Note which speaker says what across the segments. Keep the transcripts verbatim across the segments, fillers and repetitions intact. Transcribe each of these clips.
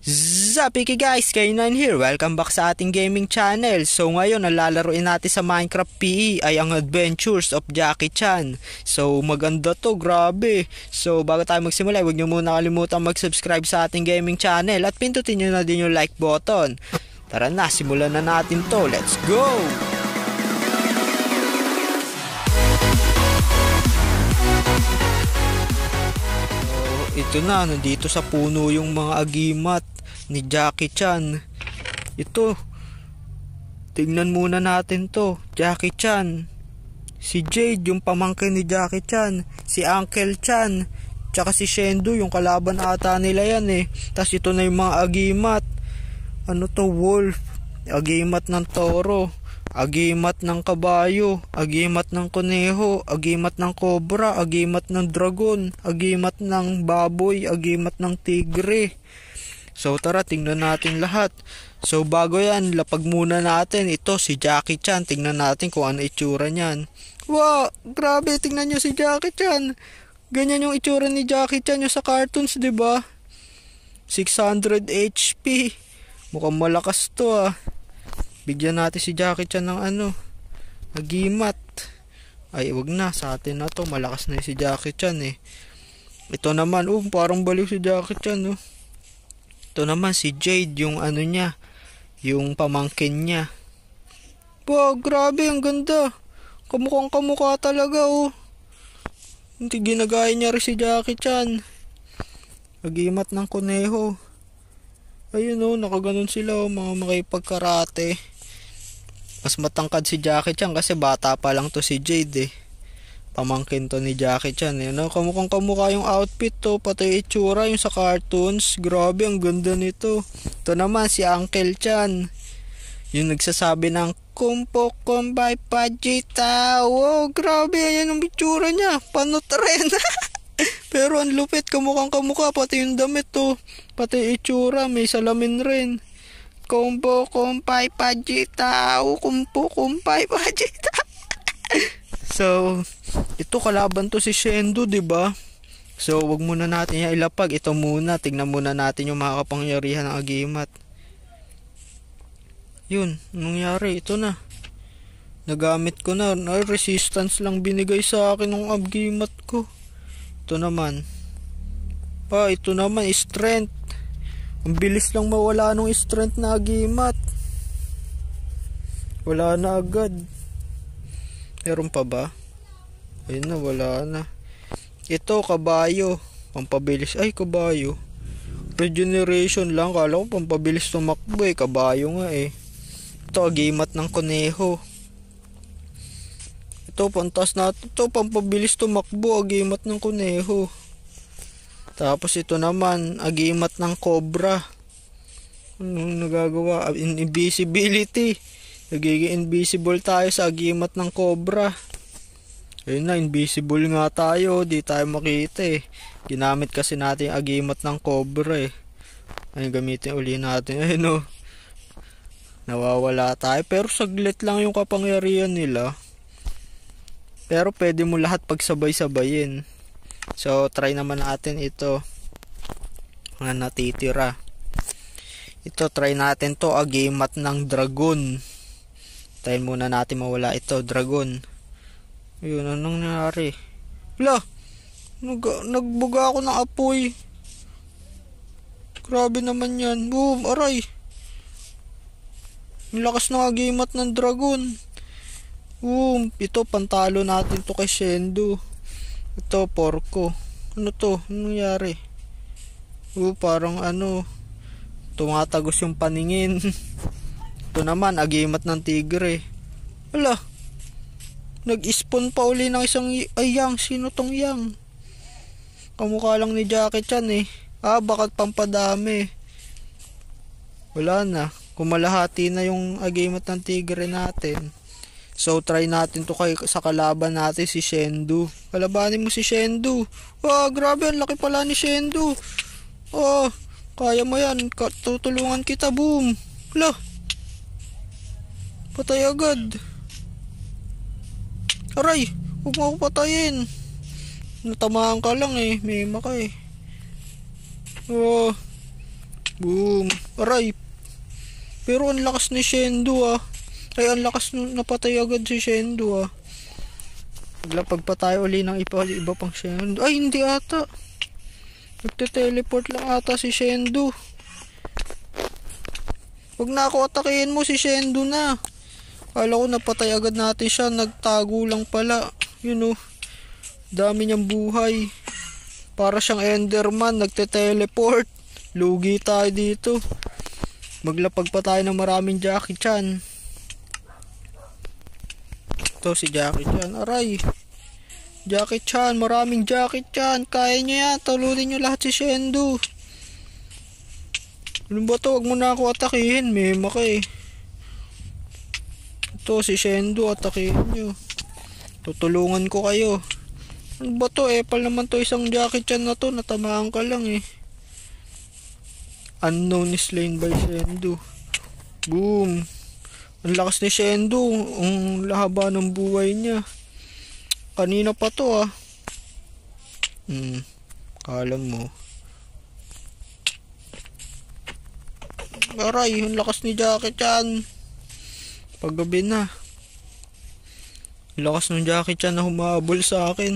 Speaker 1: Zapiki guys, K nine here. Welcome back sa ating gaming channel. So ngayon, ang lalaruin natin sa Minecraft P E ay ang Adventures of Jackie Chan. So maganda to, grabe. So bago tayo magsimula, huwag nyo muna kalimutan mag-subscribe sa ating gaming channel at pindutin nyo na din yung like button. Tara na, simulan na natin to. Let's go! Ito na, nandito sa puno yung mga agimat ni Jackie Chan. Ito, tingnan muna natin to. Jackie Chan, si Jade yung pamangkin ni Jackie Chan, si Uncle Chan, tsaka si Shendu yung kalaban ata nila yan eh. Tas ito na yung mga agimat. Ano to, wolf, agimat ng toro, agimat ng kabayo, agimat ng kuneho, agimat ng kobra, agimat ng dragon, agimat ng baboy, agimat ng tigre. So tara, tingnan natin lahat. So bago yan, lapag muna natin. Ito si Jackie Chan, tingnan natin kung ano itsura niyan. Wow, grabe, tingnan nyo si Jackie Chan. Ganyan yung itsura ni Jackie Chan yung sa cartoons, diba? six hundred H P. Mukhang malakas to ah. Bigyan natin si Jackie Chan ng ano, agimat. Ay, wag na, sa atin na to. Malakas na si Jackie Chan eh. Ito naman, oh, parang baliw si Jackie Chan oh. Ito naman si Jade, yung ano niya, yung pamangkin niya. Wow, grabe, ang ganda. Kamukhang kamukha talaga oh. Hindi ginagaya niya rin si Jackie Chan. Agimat ng kuneho. Ayun oh, nakaganon sila oh, mga makipagkarate. Mas matangkad si Jackie Chan kasi bata pa lang to si Jade eh. Pamangkin to ni Jackie Chan eh. No, kamukhang kamukha yung outfit to, pati itsura yung sa cartoons. Grabe, ang ganda nito. Ito naman si Uncle Chan, yung nagsasabi ng Kumpo kumbay pajita. Wow, grabe, ayan yung itsura niya. Panot rin. Pero ang lupit, kamukhang kamukha, pati yung damit to, pati itsura, may salamin rin. Kumpo kumpay pajita. Kumpo kumpay pajita. So, ito kalaban to si Shendu, diba? So, wag muna natin yan ilapag. Ito muna, tingnan muna natin yung mga kapangyarihan ng agimat. Yun, nangyari, ito na. Nagamit ko na, na resistance lang binigay sa akin ng agimat ko. Ito naman. Pa, ito naman, strength. Ang bilis lang mawala nung strength na agimat. Wala na agad. Meron pa ba? Ayun na, wala na. Ito, kabayo. Pampabilis. Ay, kabayo. Regeneration lang. Kala ko pampabilis tumakbo eh. Kabayo nga eh. Ito, agimat ng kuneho. Ito, pantas na. Ito, pampabilis tumakbo. Agimat ng kuneho. Tapos ito naman, agimat ng cobra. Anong nagagawa? Invisibility. Nagiging invisible tayo sa agimat ng cobra. Ayun na, invisible nga tayo. Di tayo makita eh. Ginamit kasi natin yung agimat ng cobra eh. Ayun, gamitin uli natin. Ayun o. Nawawala tayo. Pero saglit lang yung kapangyarihan nila. Pero pwede mo lahat pagsabay-sabayin. So, try naman natin ito. Mga natitira. Ito, try natin to. Agimat ng dragon. Tayo muna natin mawala ito, dragon. Ayun, anong nangyari? Wala, nag nagbuga ako ng apoy. Grabe naman yan. Boom, aray. Ang lakas ng agimat ng dragon. Boom, ito, pantalo natin to kay Shendu. Ito, porko. Ano to? Anong nangyari? Oh, parang ano, tumatagos yung paningin. Ito naman, agimat ng tigre. Wala. Nag-spawn pa uli ng isang ay, yang. Sino tong yang? Kamukha lang ni Jackie Chan eh. Ah, bakit pampadami? Wala na. Kumalahati na yung agimat ng tigre natin. So, try natin to kay, sa kalaban natin si Shendu. Kalabanin mo si Shendu. Ah, grabe. Ang laki pala ni Shendu. Oh, kaya mo yan. Tutulungan kita. Boom. Wala. Patay agad. Aray, huwag mo ako patayin. Natamaan ka lang eh. May maka eh. Oh, Boom. Aray. Pero ang lakas ni Shendo ah. Ay, ang lakas nung napatay agad si Shendo ah. Maglapag pa tayo uli ng iba, iba pang Shendo. Ay, hindi ata. Nagte-teleport lang ata si Shendo. Huwag na ako atakihin mo, si Shendo na. Kala ko napatay agad natin siya. Nagtago lang pala. Yun oh. Dami niyang buhay. Para siyang Enderman. Nagte-teleport. Lugi tayo dito. Maglapag pa tayo ng maraming Jackie Chan. Ito si Jackie Chan. Aray. Jackie Chan. Maraming Jackie Chan. Kaya niyo yan. Talunin niyo lahat si Shendo. Ano ba to? Huwag mo na ako atakihin. Mema ka eh. Ito si Shendo. Atakihin niyo. Tutulungan ko kayo. Ano ba to? Epal naman to. Isang Jackie Chan na to. Natamaan ka lang eh. Unknown is slain by Shendo. Boom. Ang lakas ni Shendo. Ang lahaba ng buhay niya. Kanina pa to ah. Hmm. Kala mo. Aray. Ang lakas ni Jackie Chan. Paggabi na. Ang lakas ng Jackie Chan na humabol sa akin.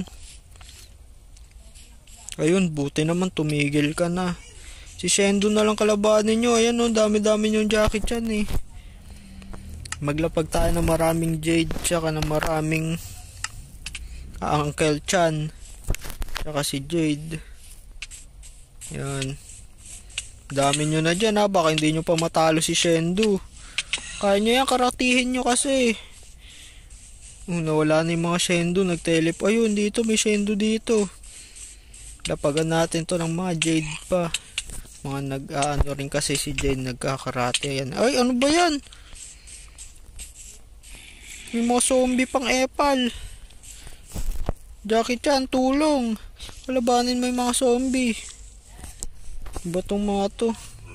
Speaker 1: Ayun. Buti naman tumigil ka na. Si Shendo na lang kalabanin nyo. Ayan o. Dami-dami yung Jackie Chan eh. Maglapag tayo ng maraming Jade tsaka ng maraming ah, Uncle Chan tsaka si Jade. Yan. Dami nyo na dyan ha. Baka hindi nyo pa matalo si Shendo. Kaya nyo yan. Karatihin nyo kasi. Oh, nawala na yung mga Shendo. Nag-telep. Ayun dito. May Shendo dito. Lapagan natin to ng mga Jade pa. Mga nag-aano rin kasi si Jade. Nagkakarate. Yan. Ay ano ba yan? May mga zombie pang epal. Jackie Chan, tulong. Kalabanin mo yung mga zombie. Ba tong mga to?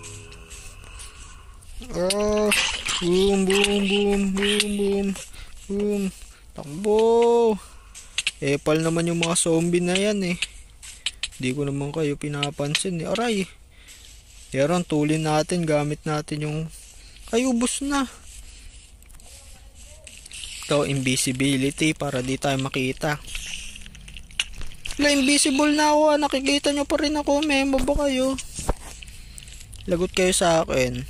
Speaker 1: Ah, boom, boom, boom, boom, boom, boom. Takbo. Epal naman yung mga zombie na yan eh. Hindi ko naman kayo pinapansin eh. Aray. Yaron, tulin natin. Gamit natin yung... Ay, ubos na. Ito, invisibility para di tayo makita. Wala, invisible na ako. Nakikita nyo pa rin ako. Memo ba kayo? Lagot kayo sa akin.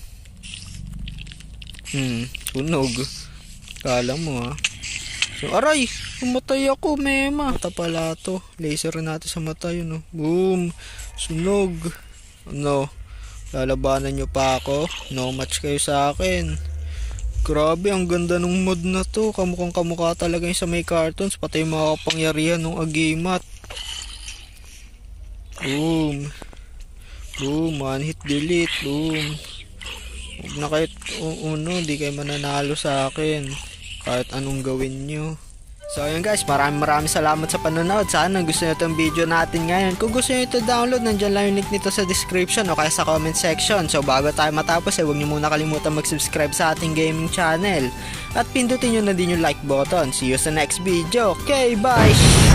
Speaker 1: Hmm, tunog. Kala mo ha. So, aray! Umatay ako, mema. Mata pala to. Laser natin sa mata yun. Oh. Boom! Sunog. Ano? Lalabanan nyo pa ako? No match kayo sa akin. Grabe, ang ganda nung mod na to. Kamukhang kamukha talaga yung sa may cartoons. Pati yung mga kapangyarihan ng agimat. Boom. Boom. One hit delete. Boom. Huwag na kahit uno. Di kayo mananalo sa akin. Kahit anong gawin nyo. So ayun guys, maraming maraming salamat sa panonood. Sana gusto nyo itong video natin ngayon. Kung gusto nyo ito download, nandiyan lang yung link nito sa description o kaya sa comment section. So bago tayo matapos, eh, huwag nyo muna kalimutan mag-subscribe sa ating gaming channel. At pindutin nyo na din yung like button. See you sa next video. Okay, bye!